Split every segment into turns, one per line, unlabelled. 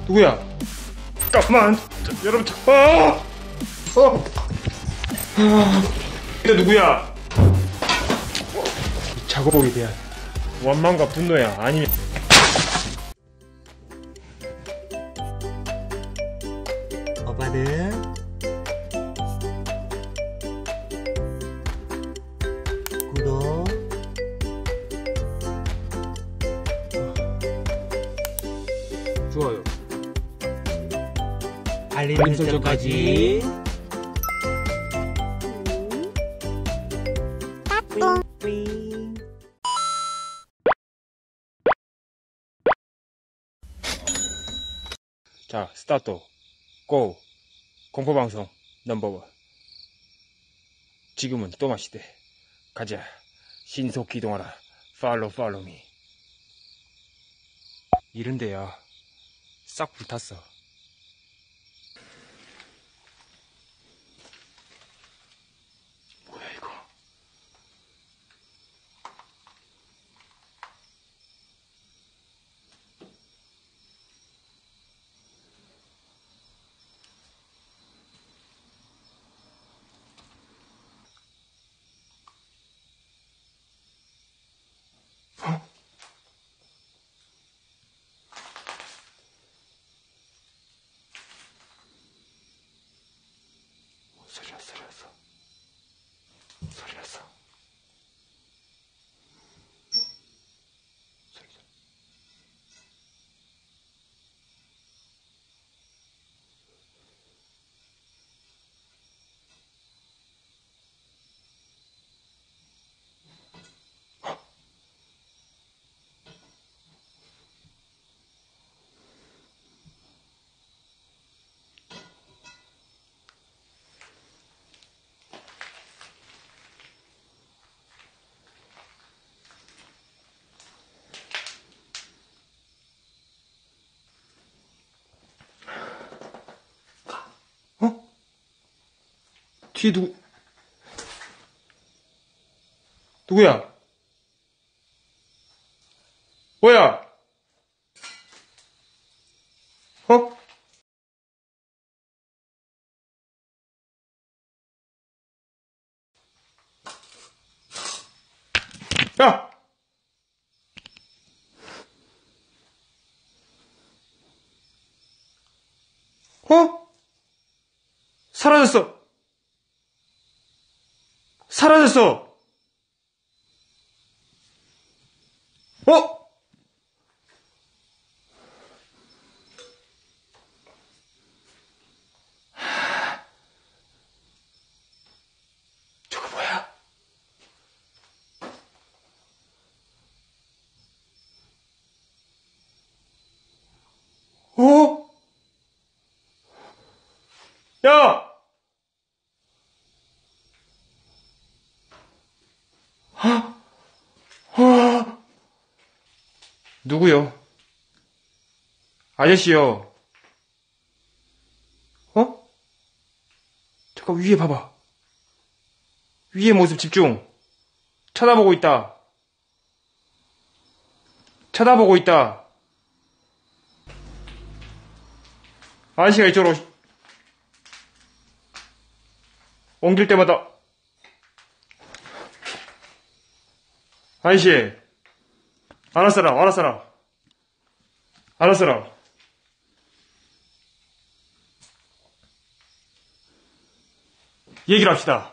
누구야? 잠깐만. 여러분, 근데 누구야? 작업복에 대한 원망과 분노야? 아니면
오빠는 구독
좋아요.
알림 설정까지.
자, 스타트. 고. 공포방송 넘버원. 지금은 또 마시대. 가자. 신속 기동하라. 팔로우 미. 이런데야 싹 불탔어. 뭐야 이거? 소리 났어. 소리 났어. 뒤에 누구야? 뭐야? 어? 야! 어? 사라졌어. 어? 저거 뭐야? 어? 야! 누구요? 아저씨요. 어? 잠깐 위에 봐봐. 위에 모습 집중. 쳐다보고 있다. 아저씨가 이쪽으로 옮길 때마다 아저씨 알았어라 얘기를 합시다.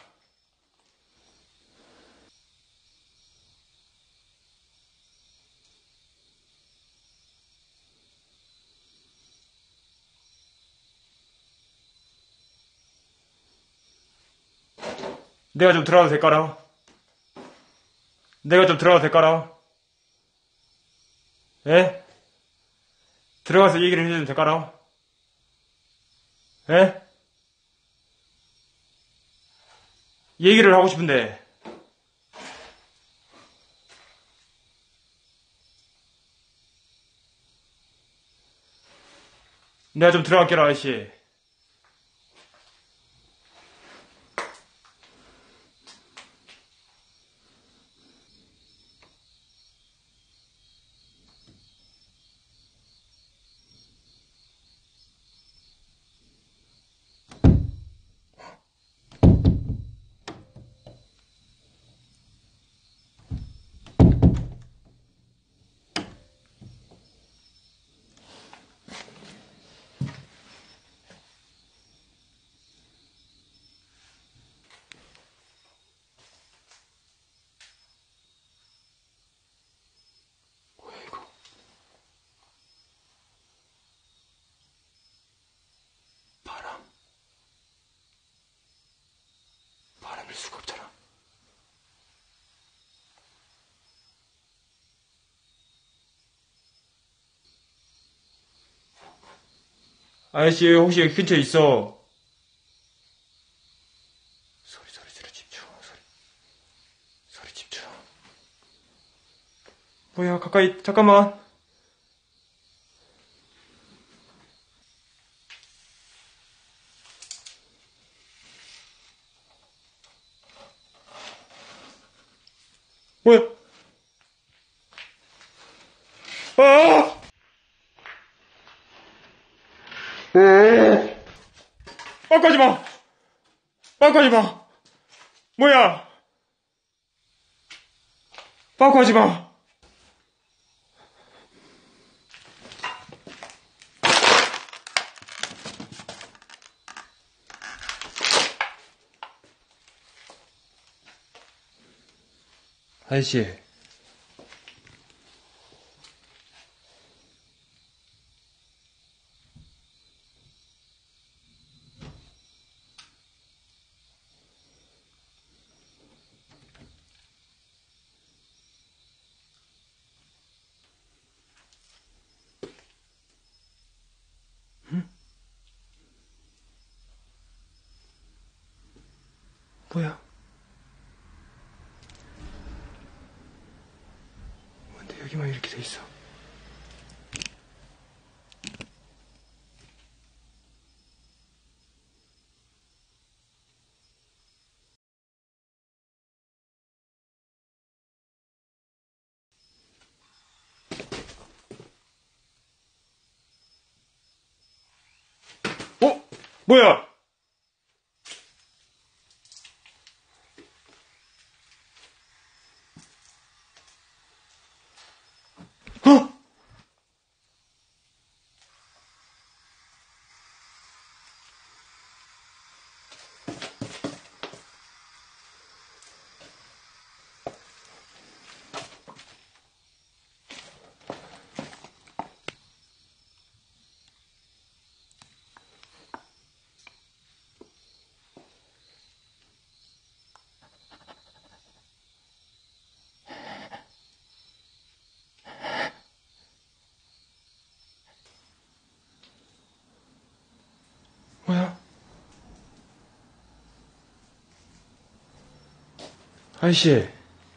내가 좀 들어가도 될까라? 예? 들어가서 얘기를 해주면 될까라? 예? 얘기를 하고 싶은데. 내가 좀 들어갈게라, 아저씨. 아저씨, 혹시 여기 근처에 있어? 소리 집중. 소리 집중. 뭐야, 가까이, 잠깐만. 뭐야? 아! 빵까지 마! 빵까지 마! 뭐야? 빵까지 마! 아저씨. 뭐야? 근데 여기만 이렇게 돼 있어. 어? 뭐야? 어? 뭐야? 아저씨.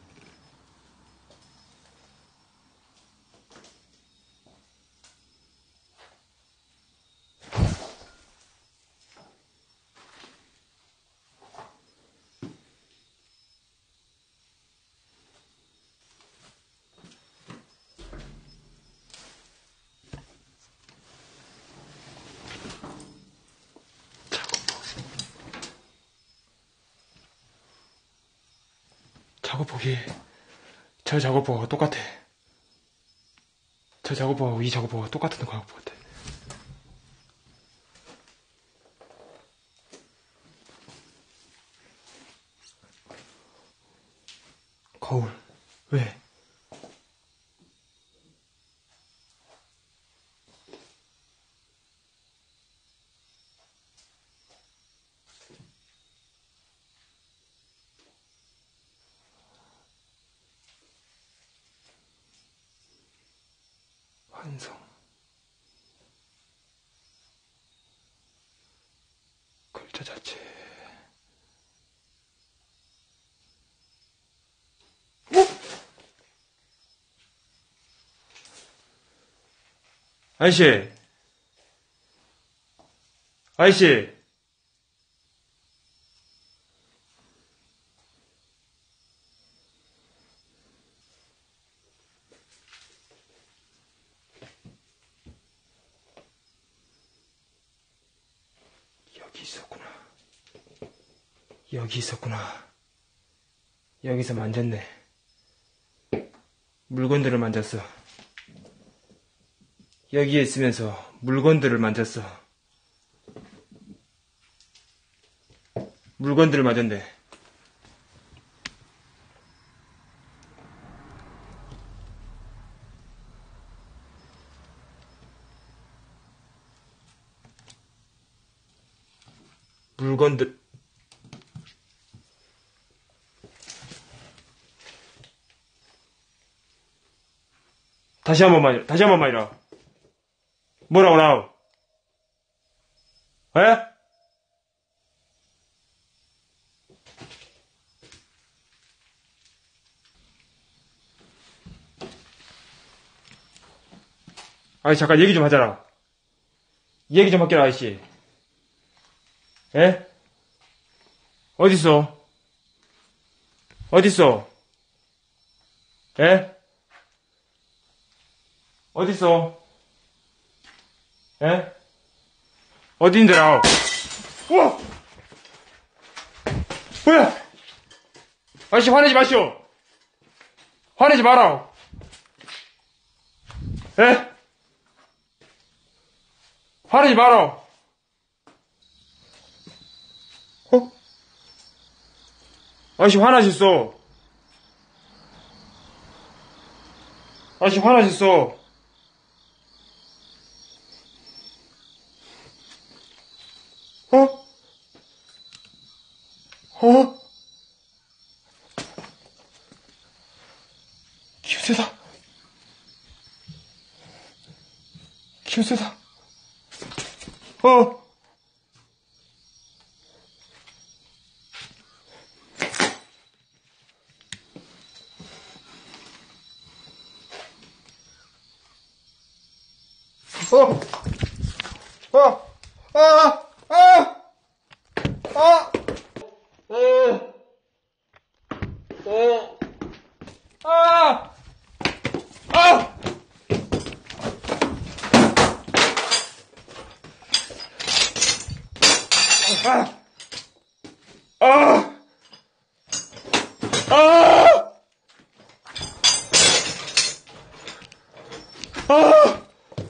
작업복이 저 작업복하고 똑같아. 저 작업복하고 이 작업복하고 똑같은 작업복 같아. 거울. 왜? 환성. 글자 자체. 아저씨. 아저씨. 여기 있었구나. 여기 있었구나. 여기서 만졌네. 물건들을 만졌어. 여기에 있으면서 물건들을 만졌어. 물건들을 만졌네. 물건들. 다시 한 번만 이라. 뭐라고 나오? 에? 아이, 잠깐 얘기 좀 하자라. 얘기 좀 할게라, 아이씨. 에? 어딨어? 어딨어? 에? 어딨어? 에? 어딘데라? 우와! 뭐야? 아저씨 화내지 마시오. 화내지 마라. 에? 화내지 마라. 어? 아저씨 화나셨어. 아저씨 화나셨어. 어? 어? 기우세다. 기우세다. 어? 어? 어? 아! 아! 아! 아! 아! 아! 아! 아! 아!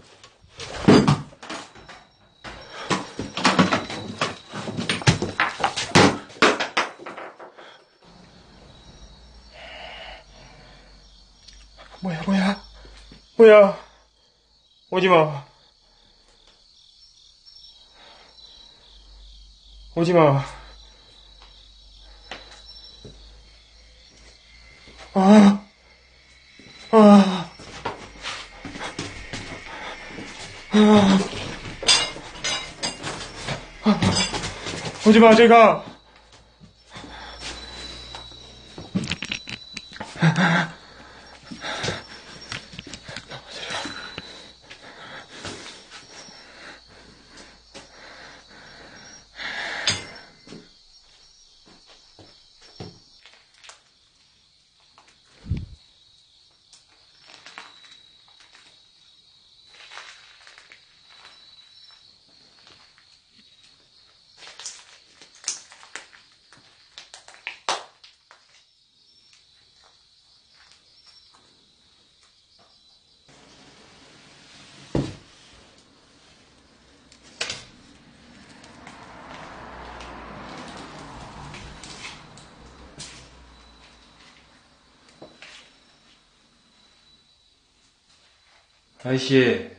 뭐야? 오지마. 오지마. 아, 아, 아, 오지마, 저기 가. 아이씨.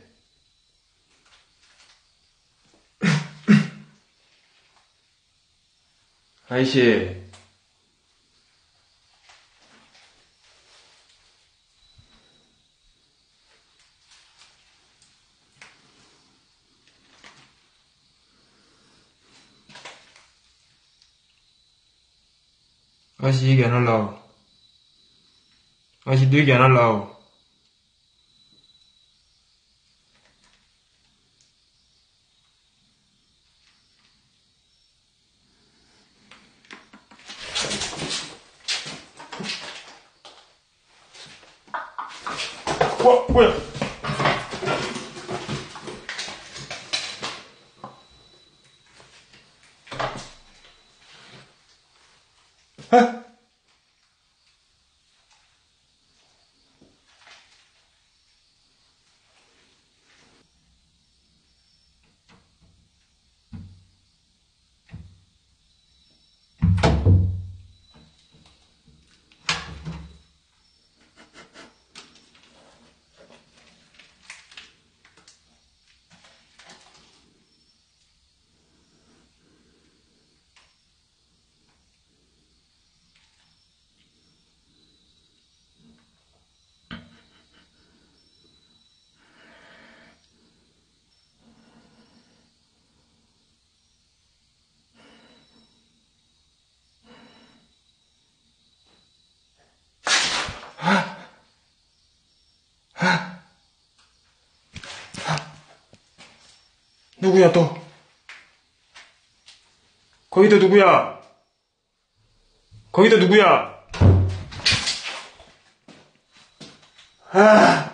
아이씨. 아저씨 얘기 안 할라고. 아저씨 너 얘기 안 할라고. 뭐야? 에? 누구야 또? 거기도 누구야? 거기도 누구야? 아!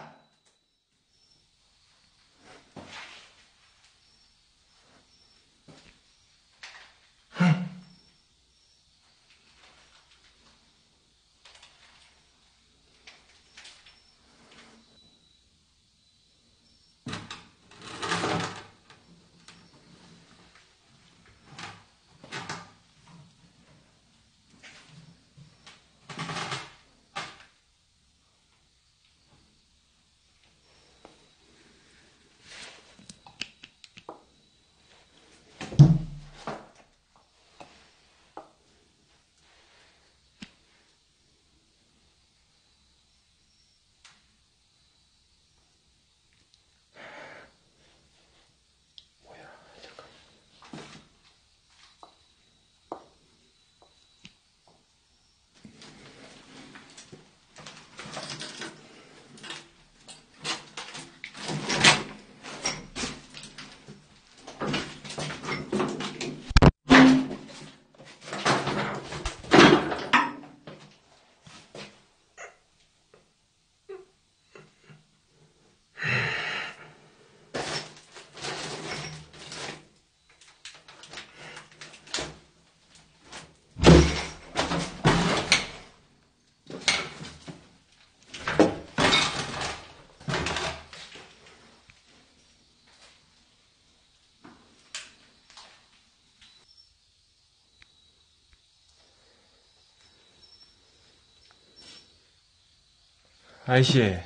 아이씨.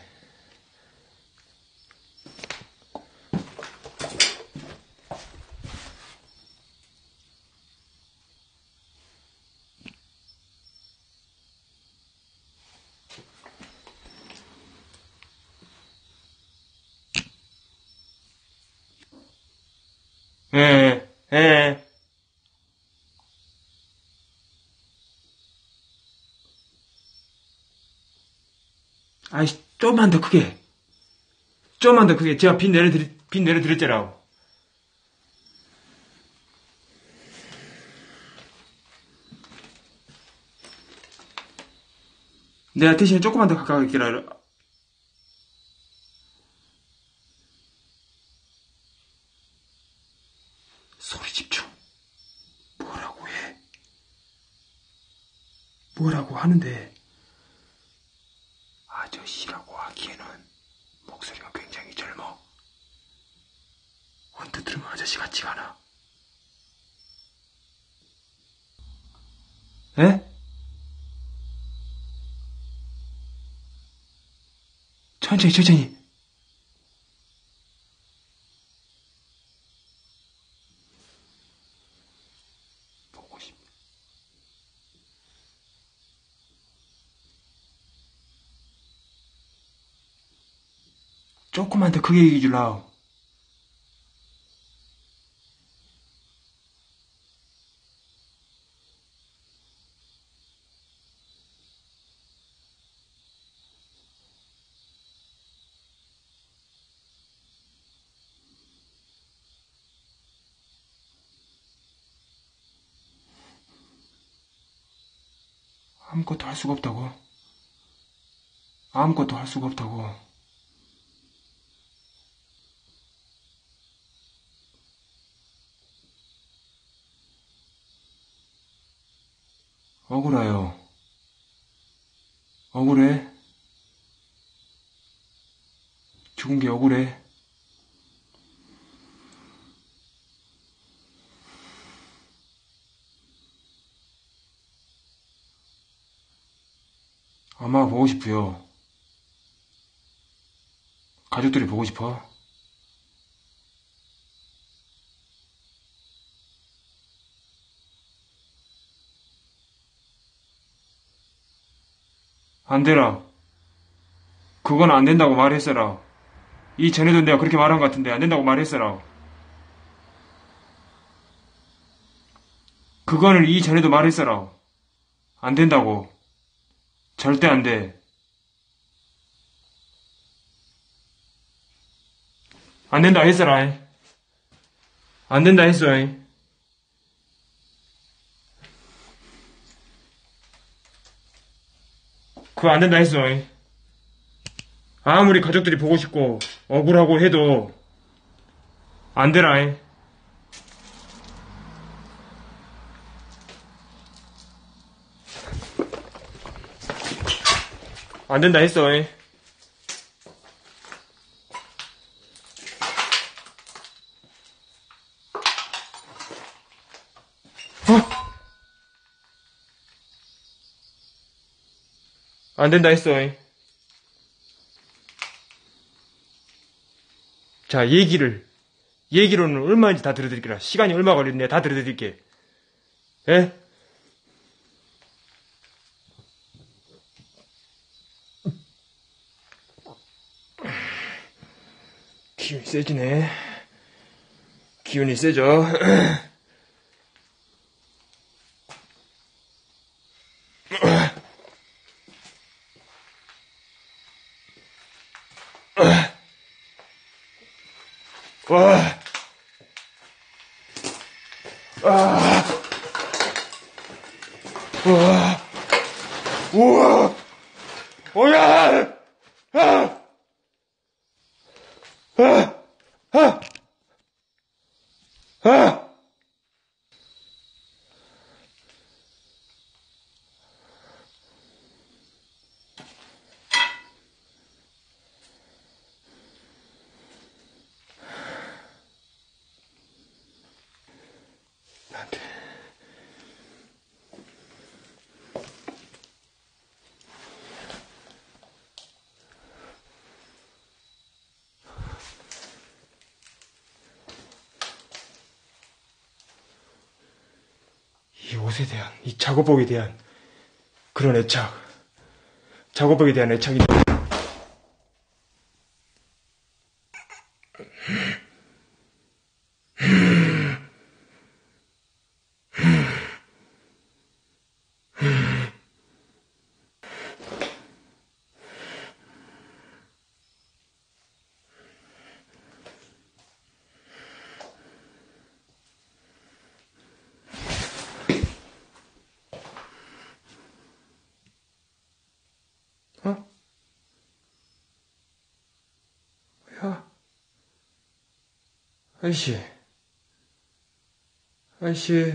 예, 예. 아이씨, 좀만 더 크게. 좀만 더 크게. 제가 빈 내려드렸잖아요. 내가 대신에 조금만 더 가까이 있기라. 소리 집중. 뭐라고 해? 뭐라고 하는데, 아저씨라고 하기에는 목소리가 굉장히 젊어. 언뜻 들으면 아저씨 같지가 않아. 에? 천천히. 보고 싶. 조금만 더 크게 얘기해 줄라. 아무것도 할 수가 없다고. 아무것도 할 수가 없다고. 억울해요. 억울해. 죽은 게 억울해. 엄마가 보고 싶어요. 가족들이 보고 싶어. 안 되라. 그건 안 된다고 말했어라. 이전에도 내가 그렇게 말한 것 같은데 안 된다고 말했어라. 그거는 이전에도 말했어라. 안 된다고. 절대 안 돼. 안 된다 했어라. 안 된다 했어. 그거 안 된다 했어. 아무리 가족들이 보고 싶고 억울하고 해도 안 되라. 안 된다 했어. 안 된다 했어. 자, 얘기로는 얼마인지 다 들어드릴게라. 시간이 얼마 걸리는데 다 들어드릴게. 예? 기운이 세지네. 기운이 세져. 와. 아. 우와. 우와. 오야. 아. 아. 아. 아. 나한테 이 옷에 대한, 이 작업복에 대한 그런 애착, 작업복에 대한 애착이 어? 야, 아이씨, 아이씨,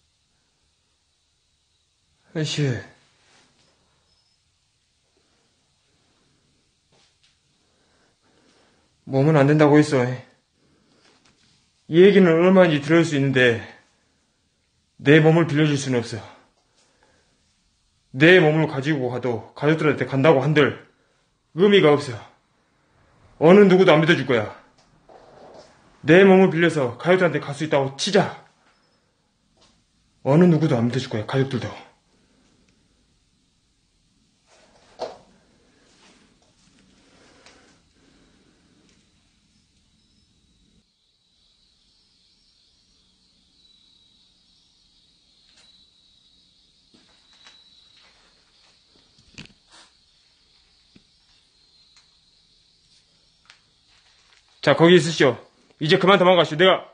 아이씨. 몸은 안 된다고 했어. 이 얘기는 얼마인지 들을 수 있는데 내 몸을 빌려줄 수는 없어. 내 몸을 가지고 가도 가족들한테 간다고 한들 의미가 없어. 어느 누구도 안 믿어줄 거야. 내 몸을 빌려서 가족들한테 갈 수 있다고 치자. 어느 누구도 안 믿어줄 거야. 가족들도. 자, 거기 있으시오. 이제 그만 도망가시오. 내가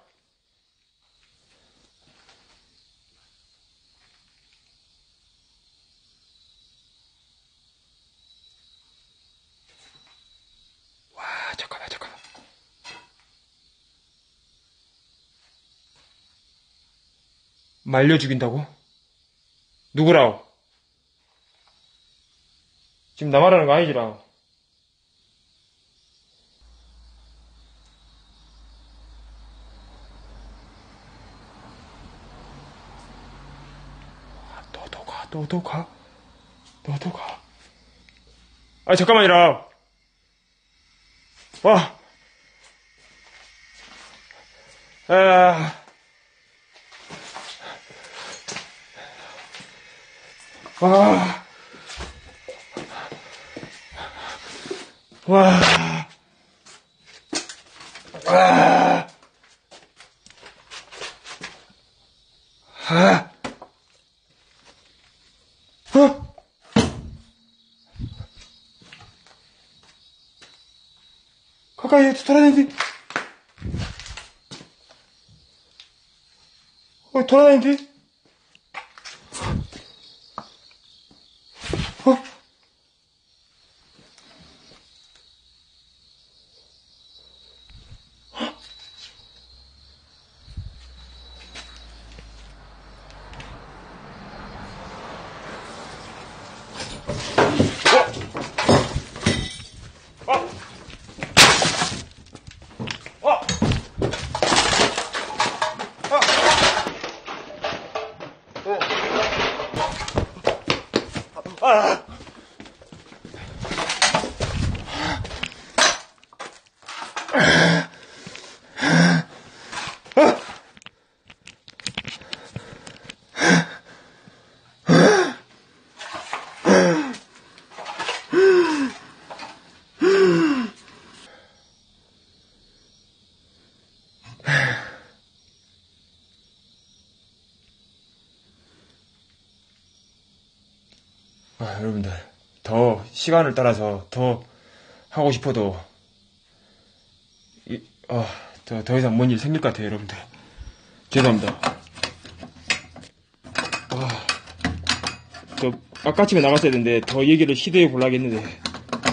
잠깐만. 말려 죽인다고? 누구라고? 지금 나 말하는 거 아니지라. 너도 가. 아, 잠깐만이라. 와. 아. 와. 와. 와. 아. 어? 가까이 돌아다니지. 돌아다니는데? 여러분들, 더 시간을 따라서 더 하고 싶어도 더 이상 뭔 일 생길 것 같아요, 여러분들. 죄송합니다. 저 아까쯤에 나갔어야 되는데 더 얘기를 시도해 보려고 했는데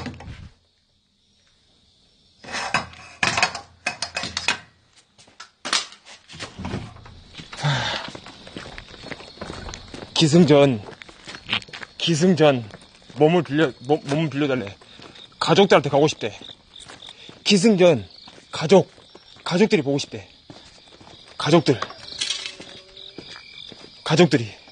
기승전 몸을 빌려달래. 가족들한테 가고 싶대. 기승전 가족들이 보고 싶대. 가족들이